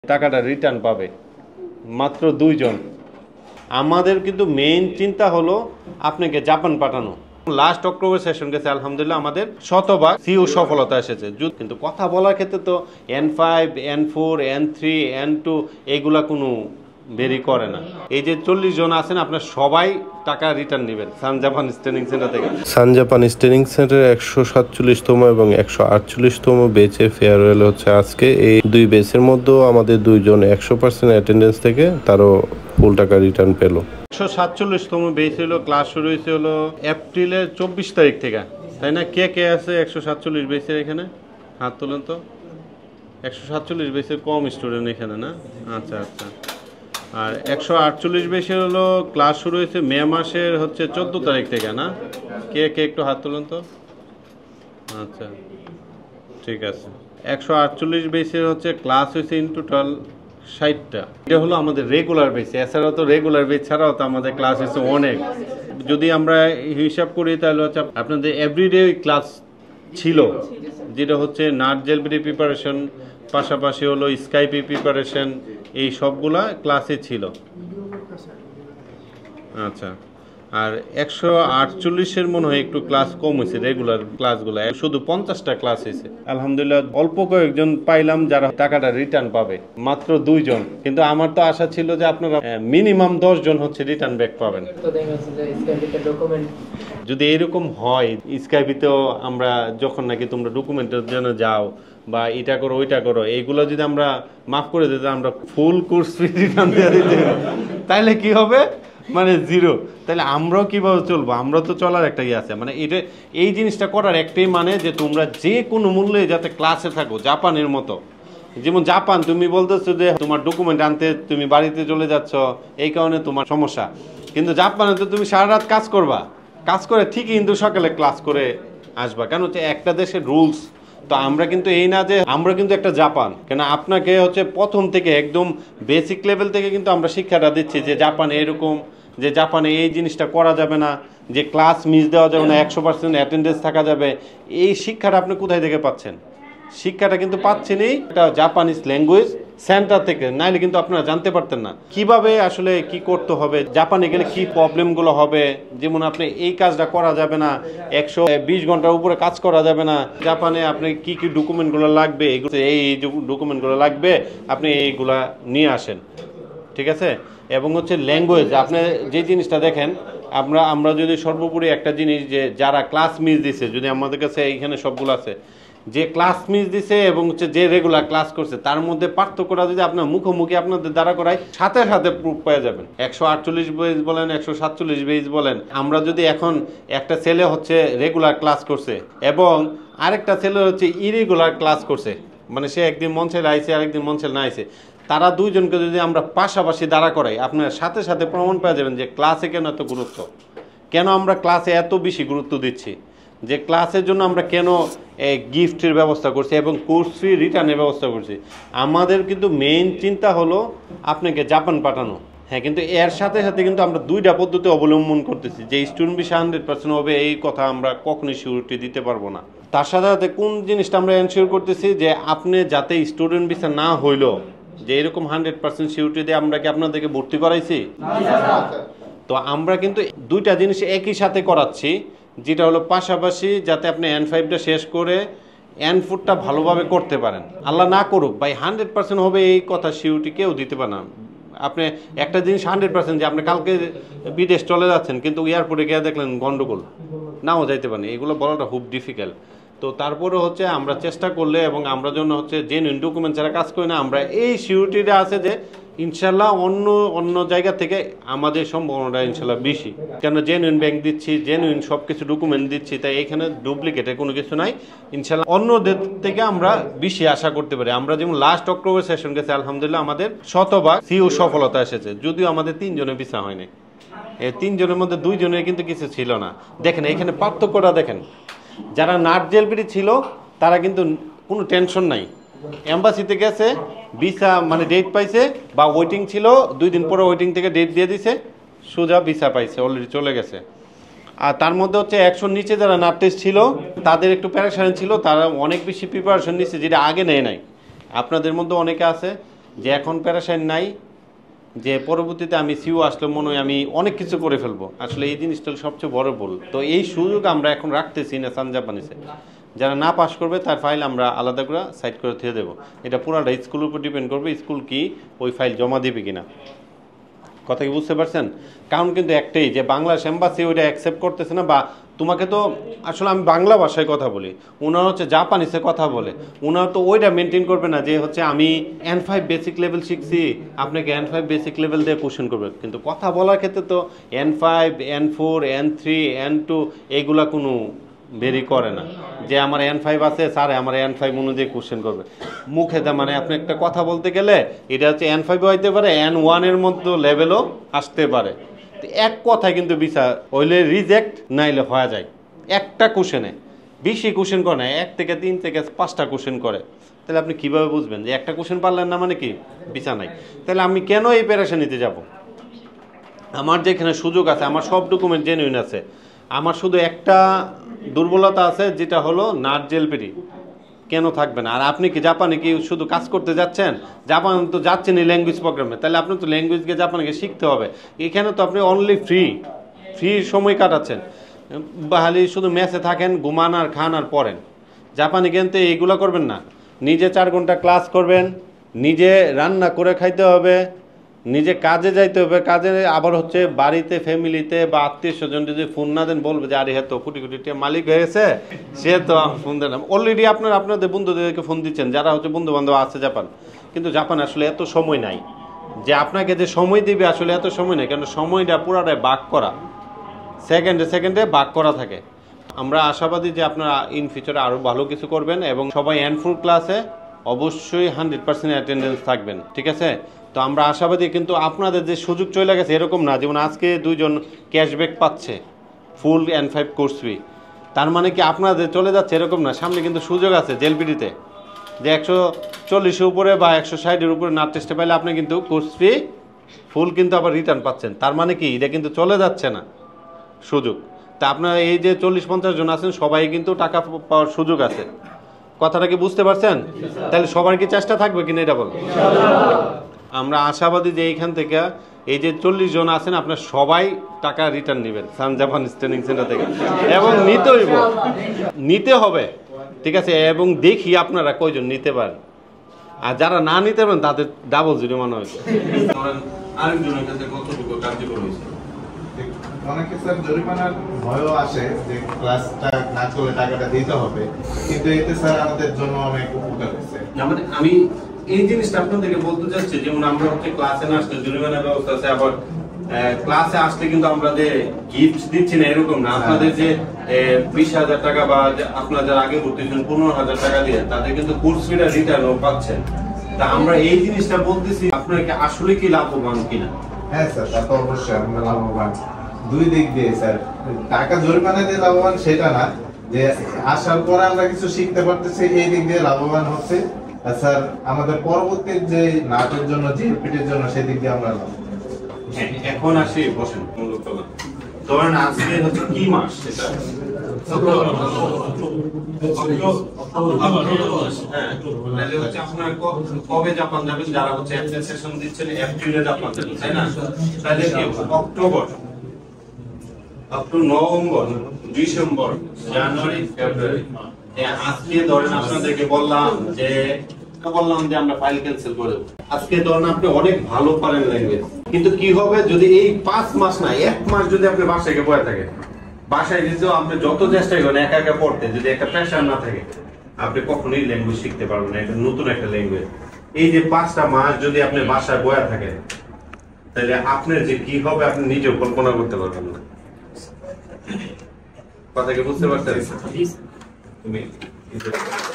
টাকাটা রিটার্ন পাবে মাত্র 2 জন। আমাদের কিন্তু মেইন চিন্তা হলো আপনাকে জাপান পাঠানো। লাস্ট অক্টোবর সেশন গেছে আলহামদুলিল্লাহ, আমাদের শতভাগ সিও সফলতা এসেছে। কিন্তু কথা বলার ক্ষেত্রে তো N5 N4 N3 N2 এগুলা কোনো বেরি করে না। এই যে 40 জন আছেন আপনার সবাই টাকা রিটার্ন নেবেন সান জাপান ট্রেনিং সেন্টার থেকে। সান জাপান ট্রেনিং সেন্টারের 147তম এবং 148তম ব্যাচের ফেয়ারওয়েল হচ্ছে আজকে। এই দুই ব্যাচের মধ্যেও আমাদের 2 জন 100% অ্যাটেন্ডেন্স থেকে তারও ফুল টাকা রিটার্ন পেল। 147তম ব্যাচ হলো, ক্লাস শুরু হয়েছে হলো এপ্রিলের 24 তারিখ থেকে, তাই না? কে কে আছে 147 ব্যাচের এখানে? হাত তুলেন তো। 147 ব্যাচের কম স্টুডেন্ট এখানে না? আচ্ছা আচ্ছা। আর 148 ব্যাচের হলো ক্লাস শুরু হয়েছে মে মাসের হচ্ছে 14 তারিখ থেকে, না? কে কে একটু হাত তুলেন তো। আচ্ছা ঠিক আছে। 148 ব্যাচের হচ্ছে ক্লাস হয়েছে ইন টোটাল 60টা। এটা হলো আমাদের রেগুলার বেস। এছাড়াও তো রেগুলার বেস ছাড়াও তো আমাদের ক্লাস হচ্ছে অনেক। যদি আমরা হিসাব করি তাহলে হচ্ছে আপনাদের এভরিডে ক্লাস ছিল, যেটা হচ্ছে 𝑘𝙀𝙉𝙄𝙉 প্রিপারেশন, পাশাপাশি হলো 𝑘𝙀𝙀𝙉 প্রিপারেশন, এই সবগুলা ক্লাসে ছিল। আচ্ছা, আর 148-এর মনে হয় একটু ক্লাস কম হয়েছে, রেগুলার ক্লাসগুলো শুধু 50টা ক্লাস হয়েছে। আলহামদুলিল্লাহ অল্প কয়েকজন পাইলাম যারা টাকাটা রিটার্ন পাবে, মাত্র 2 জন। কিন্তু আমার তো আশা ছিল যে আপনারা মিনিমাম 10 জন হচ্ছে রিটার্ন ব্যাক পাবেন। যদি এরকম হয় স্কাইপিতেও আমরা যখন নাকি তোমরা ডকুমেন্টের জন্য যাও বা এটা করো ওইটা করো, এইগুলো যদি আমরা মাফ করে দিতে, আমরা ফুল কোর্স ফি রিটার্ন দিয়ে দিতে, তাইলে কি হবে? মানে 0। তাহলে আমরাও কিভাবে চলবো? আমরা তো চলার একটা ইয়ে আছে। মানে এটা এই জিনিসটা করার একটাই মানে যে তোমরা যে কোনো মূল্যে যাতে ক্লাসে থাকো, জাপানের মতো। যেমন জাপান তুমি বলতেছো যে তোমার ডকুমেন্ট আনতে তুমি বাড়িতে চলে যাচ্ছ, এই কারণে তোমার সমস্যা। কিন্তু জাপানে তো তুমি সারা রাত কাজ করবা, কাজ করে ঠিকই কিন্তু সকালে ক্লাস করে আসবা। কেন হচ্ছে একটা দেশের রুলস। তো আমরা কিন্তু এই না যে আমরা কিন্তু একটা জাপান, কেন আপনাকে হচ্ছে প্রথম থেকে একদম বেসিক লেভেল থেকে কিন্তু আমরা শিক্ষাটা দিচ্ছি যে জাপানে এরকম, যে জাপানে এই জিনিসটা করা যাবে না, যে ক্লাস মিস দেওয়া যাবে না, 100% অ্যাটেন্ডেন্স থাকা যাবে। এই শিক্ষাটা আপনি কোথায় থেকে পাচ্ছেন? শিক্ষাটা কিন্তু পাচ্ছেনই এটা জাপানিজ ল্যাঙ্গুয়েজ সেন্টার থেকে, নাইলে কিন্তু আপনারা জানতে পারতেন না কিভাবে আসলে কি করতে হবে, জাপানে গেলে কি প্রবলেমগুলো হবে। যেমন আপনি এই কাজটা করা যাবে না, 120 ঘন্টার উপরে কাজ করা যাবে না। জাপানে আপনি কি কি ডকুমেন্টগুলো লাগবে, এই ডকুমেন্টগুলো লাগবে, আপনি এইগুলা নিয়ে আসেন, ঠিক আছে? এবং হচ্ছে ল্যাঙ্গুয়েজ, আপনি যে জিনিসটা দেখেন, আমরা যদি সর্বোপরি একটা জিনিস, যে যারা ক্লাস মিস দিছে, যদি আমাদের কাছে এইখানে সবগুলো আছে, যে ক্লাস মিস দিছে এবং হচ্ছে যে রেগুলার ক্লাস করছে, তার মধ্যে পার্থক্যটা যদি আপনার মুখোমুখি আপনাদের দ্বারা করায়, সাথে সাথে প্রুফ পেয়ে যাবেন। 148 বেজ বলেন 147 বেজ বলেন, আমরা যদি এখন একটা ছেলে হচ্ছে রেগুলার ক্লাস করছে এবং আরেকটা ছেলে হচ্ছে ইরেগুলার ক্লাস করছে, মানে সে একদিন মন ছেলে আইছে আরেকদিন মন ছেলে না আইছে, তারা দুইজনকে যদি আমরা পাশাপাশি দাঁড়া করাই, আপনার সাথে সাথে প্রমাণ পেয়ে যাবেন যে ক্লাসে কেন এত গুরুত্ব, কেন আমরা ক্লাসে এত বেশি গুরুত্ব দিচ্ছি, যে ক্লাসের জন্য আমরা কেন গিফটের ব্যবস্থা করছি এবং কোর্স ফি রিটার্নের ব্যবস্থা করছি। আমাদের কিন্তু মেইন চিন্তা হলো আপনাকে জাপান পাঠানো। হ্যাঁ, কিন্তু এর সাথে সাথে কিন্তু আমরা 2টা পদ্ধতি অবলম্বন করতেছি। যে স্টুডেন্ট ভিসা 100% হবে এই কথা আমরা কখনোই সিউরিটি দিতে পারবো না। তার সাথে সাথে কোন জিনিসটা আমরা এনশিওর করতেছি, যে আপনি যাতে স্টুডেন্ট ভিসা না হইলো, যে এরকম 100% সিউরিটি দিয়ে আমরা কি আপনাদেরকে ভর্তি করাইছি? তো আমরা কিন্তু 2টা জিনিস একই সাথে করাচ্ছি, যেটা হলো পাশাপাশি যাতে আপনি N5টা শেষ করে N4টা ভালোভাবে করতে পারেন। আল্লাহ না করুক ভাই 100% হবে এই কথা সিউরিটি কেউ দিতে পারে না। আপনি একটা জিনিস 100% যে আপনি কালকে বিদেশ চলে যাচ্ছেন, কিন্তু এয়ারপোর্টে গিয়ে দেখলেন গন্ডগোল, নাও যাইতে পারেন, এগুলো বলাটা খুব ডিফিকাল্ট। তো তারপরে হচ্ছে আমরা চেষ্টা করলে এবং আমরা জন্য হচ্ছে জেনুইন ডকুমেন্ট ছাড়া কাজ করি না। আমরা এই সিউরিটিটা আছে যে ইনশাল্লাহ অন্য জায়গা থেকে আমাদের সম্ভাবনাটা ইনশাল্লাহ বেশি, কেন জেনুইন ব্যাংক দিচ্ছি, জেনুইন সব কিছু ডকুমেন্ট দিচ্ছি, তাই এখানে ডুপ্লিকেটের কোনো কিছু নাই। ইনশাল্লাহ অন্যদের থেকে আমরা বেশি আশা করতে পারি। আমরা যেমন লাস্ট অক্টোবর সেশন গেছে আলহামদুলিল্লাহ, আমাদের শতভাগ সিও সফলতা এসেছে, যদিও আমাদের 3 জনের ভিসা হয়নি। এই 3 জনের মধ্যে 2 জনের কিন্তু কিছু ছিল না। দেখেন এখানে পার্থক্যটা দেখেন, যারা 𝑘𝙀𝙉𝙄𝙉𝙂 ছিল তারা কিন্তু কোনো টেনশন নাই, এম্বাসিতে গেছে, ভিসা মানে ডেট পাইছে, বা ওয়েটিং ছিল 2 দিন পরে ওয়েটিং থেকে ডেট দিয়ে দিছে, সোজা ভিসা পাইছে, অলরেডি চলে গেছে। আর তার মধ্যে হচ্ছে 100 নিচে যারা নার্টেস ছিল তাদের একটু প্যারেশানি ছিল, তারা অনেক বেশি প্রিপারেশন নিচ্ছে যেটা আগে নেয় নাই। আপনাদের মধ্যে অনেকে আছে যে এখন প্যারাসাইন নাই, যে পরবর্তীতে আমি সিও আসলে মনে হয় আমি অনেক কিছু করে ফেলবো। আসলে এই জিনিসটা সবচেয়ে বড় ভুল। তো এই সুযোগ আমরা এখন রাখতেছি না সান জাপানিসে। যারা না পাস করবে তার ফাইল আমরা আলাদা করে সাইড করে দিয়ে দেবো। এটা পুরাটা স্কুলের উপর ডিপেন্ড করবে, স্কুল কি ওই ফাইল জমা দেবে কিনা। কথা কি বুঝতে পারছেন? কারণ কিন্তু একটাই, যে বাংলাদেশ এম্বাসি ওইটা অ্যাকসেপ্ট করতেছে না, বা তোমাকে তো আসলে আমি বাংলা ভাষায় কথা বলি, ওনারা হচ্ছে জাপানিসে কথা বলে, ওনারা তো ওইটা মেনটেন করবে না যে হচ্ছে আমি N5 বেসিক লেভেল শিখছি, আপনাকে N5 বেসিক লেভেল দিয়ে কোশ্চেন করবে। কিন্তু কথা বলার ক্ষেত্রে তো N5, N4, N3, N2 এইগুলা কোনো বেরি করে না যে আমার N5 আছে স্যার আমার N5 অনুযায়ী কোশ্চেন করবে। মুখে মানে আপনি একটা কথা বলতে গেলে এটা হচ্ছে N5 হইতে পারে, N1 এর মতো লেভেলও আসতে পারে। এক কথায় কিন্তু ভিসা হইলে রিজেক্ট নাইলে হয়ে যায় একটা কোশ্চেনে। বেশি কোশ্চেন করে না, 1 থেকে 3 থেকে 5টা কোশ্চেন করে। তাহলে আপনি কিভাবে বুঝবেন যে একটা কোশ্চেন পারলেন না মানে কি ভিসা নাই? তাহলে আমি কেন এই প্যারাশা নিতে যাব? আমার যেখানে সুযোগ আছে, আমার সব ডকুমেন্ট জেনুইন আছে, আমার শুধু একটা দুর্বলতা আছে যেটা হলো নাট জেলপিটি কেন থাকবে না? আর আপনি কি জাপানে কি শুধু কাজ করতে যাচ্ছেন? জাপান তো যাচ্ছেন এই ল্যাঙ্গুয়েজ প্রোগ্রামে, তাহলে আপনি তো ল্যাঙ্গুয়েজকে জাপানকে শিখতে হবে। এখানে তো আপনি অনলি ফ্রি সময় কাটাচ্ছেন, খালি শুধু মেসে থাকেন, ঘুমান আর খান আর পড়েন। জাপানে কিন্তু এইগুলো করবেন না, নিজে 4 ঘন্টা ক্লাস করবেন, নিজে রান্না করে খাইতে হবে, নিজে কাজে যাইতে হবে, কাজে আবার হচ্ছে বাড়িতে ফ্যামিলিতে বা আত্মীয় স্বজন যদি ফোন না দেন বলবে যে আরে হ্যাঁ তো কোটি কোটি টাকা মালিক হয়ে গেছে, সে তো ফোন দেন। অলরেডি আপনাদের বন্ধুদেরকে ফোন দিচ্ছেন যারা হচ্ছে বন্ধু বান্ধব আছে জাপান, কিন্তু জাপান আসলে এত সময় নাই যে আপনাকে যে সময় দিবে, আসলে এত সময় নেই, কারণ সময়টা পুরাটাই ভাগ করা, সেকেন্ডে ভাগ করা থাকে। আমরা আশাবাদী যে আপনারা ইন ফিউচারে আরও ভালো কিছু করবেন এবং সবাই N4 ক্লাসে অবশ্যই 100% অ্যাটেন্ডেন্স থাকবেন, ঠিক আছে? তো আমরা আশাবাদী, কিন্তু আপনাদের যে সুযোগ চলে গেছে এরকম না, যেমন আজকে 2 জন ক্যাশব্যাক পাচ্ছে ফুল N5 কোর্স ফি, তার মানে কি আপনাদের চলে যাচ্ছে এরকম না। সামনে কিন্তু সুযোগ আছে জেলপিডিতে, যে 140-এর উপরে বা 160-এর উপরে নাট টেস্টে পাইলে আপনি কিন্তু কোর্স ফি ফুল কিন্তু আবার রিটার্ন পাচ্ছেন। তার মানে কি এটা কিন্তু চলে যাচ্ছে না সুযোগ। তা আপনারা এই যে 40-50 জন আছেন সবাই কিন্তু টাকা পাওয়ার সুযোগ আছে। কথাটা কি বুঝতে পারছেন? তাহলে সবার কি চেষ্টা থাকবে কিনা এটা বলুন। আমরা আশাবাদী যে এইখান থেকে এই যে 40 জন আছেন আপনার সবাই টাকা রিটার্ন নেবেন সান জাপান ট্রেনিং সেন্টার থেকে, এবং নিতে হবে, ঠিক আছে? এবং দেখি আপনারা কয়জন নিতে পারেন, আর যারা না নিতে পারেন তাদের ডাবল জরিমানা হয়েছে। আরেকজনের কাছে কতটুকু কার্যকর হয়েছে? অনেকে স্যার জরিমানার ভয়ও আসে যে ক্লাসটা না চলে টাকাটা দিতে হবে, কিন্তু এতে স্যার আমাদের জন্য অনেক উপকার হয়েছে। মানে আমি এই জিনিসটা আপনাদেরকে বলতে চাচ্ছি, যেমন আমরা হচ্ছে ক্লাসে না আসলে জরিমানার ব্যবস্থা আছে, আবার ক্লাসে আসলে কিন্তু আমরা যে গিফট দিচ্ছি না এরকম না। আপনাদের যে 20,000 টাকা বা আপনারা যারা আগে ভর্তি ছিলেন 15,000 টাকা দিয়ে তাদের কিন্তু কোর্স ফিটা রিটার্নও পাচ্ছেন। তা আমরা এই জিনিসটা বলতেছি, আপনারা কি আসলে কি লাভবান কিনা? হ্যাঁ স্যার, তা তো অবশ্যই আমরা লাভবান দুই দিক দিয়ে স্যার। টাকা জরিমানা দিয়ে লাভবান সেটা না, যে আসার পরে আমরা কিছু শিখতে পারতেছি এই দিক দিয়ে লাভবান হচ্ছে। আর স্যার আমাদের পরবর্তী যে নাটের জন্য জিপিটির জন্য সেদিক দিয়ে আমরা লাভবান। এখন আসি বসেন। ধরেন আজকে হচ্ছে কি মাস? সেটা আপনার কবে জাপান যাবেন? যারা হচ্ছে সেশন দিচ্ছেন এপ্রিলে জাপান যাবেন, তাই না? তাহলে কি October, November, December, January, February. আজকে ধরেন আপনাদেরকে বললাম যে আমরা ফাইল ক্যান্সেল করে দেবো। আজকে ধরেন আপনি অনেক ভালো পারেন ল্যাঙ্গুয়েজ, কিন্তু কি হবে যদি এই 5 মাস না 1 মাস যদি আপনি বাসায় গিয়ে বসে থাকেন, বাসায় যেতেও আপনি যত চেষ্টাই করেন একা পড়তে, যদি একটা প্রেশার না থাকে আপনি কখনোই ল্যাঙ্গুয়েজ শিখতে পারবেন না, একটা নতুন একটা ল্যাঙ্গুয়েজ। এই যে 5টা মাস যদি আপনি বাসায় বসে থাকেন তাহলে আপনার যে কি হবে আপনি নিজেও কল্পনা করতে পারবেন না। কথা কি বুঝতে পারছেন? তুমি